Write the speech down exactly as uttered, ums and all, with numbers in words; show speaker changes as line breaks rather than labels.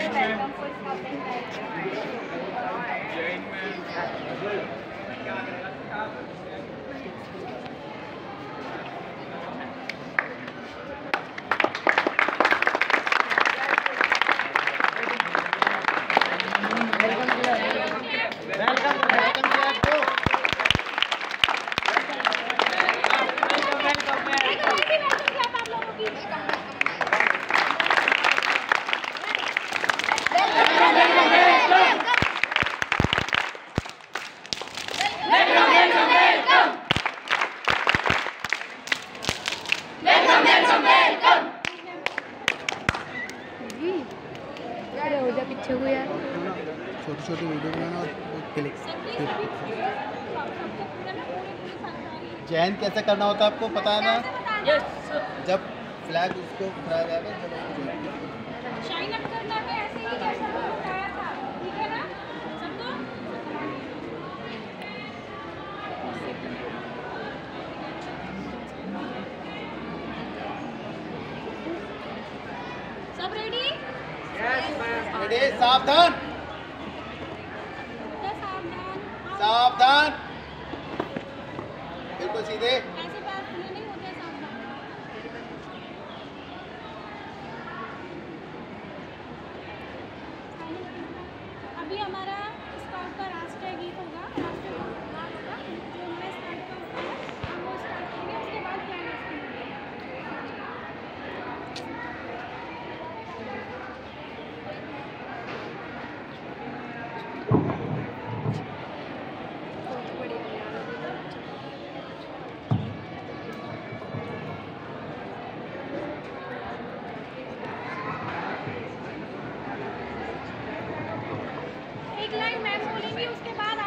पीछे हुए यार
छोटी छोटी वीडियो बनाना और क्लिक। चयन कैसे करना होता है आपको पता है ना?
यस।
जब फ्लैग उसको फहराया जाएगा जब उसको
शाइन अप करना है ऐसे ही जैसा बताया था, ठीक है ना सबको? सब रेडी?
Yes ma'am. रेडी? सावधान
सावधान
सावधान बिल्कुल सीधे।
ऐसे पैर खुले नहीं होते, सावधान। अभी हमारा स्काउट का राष्ट्रीय गीत होगा, राष्ट्रीय गान होगा जो हमारा स्काउट का होता है, हम वो स्टार्ट करेंगे, उसके बाद फ्लैग होस्टिंग होगी। एक लाइन मैं बोलेंगी, उसके बाद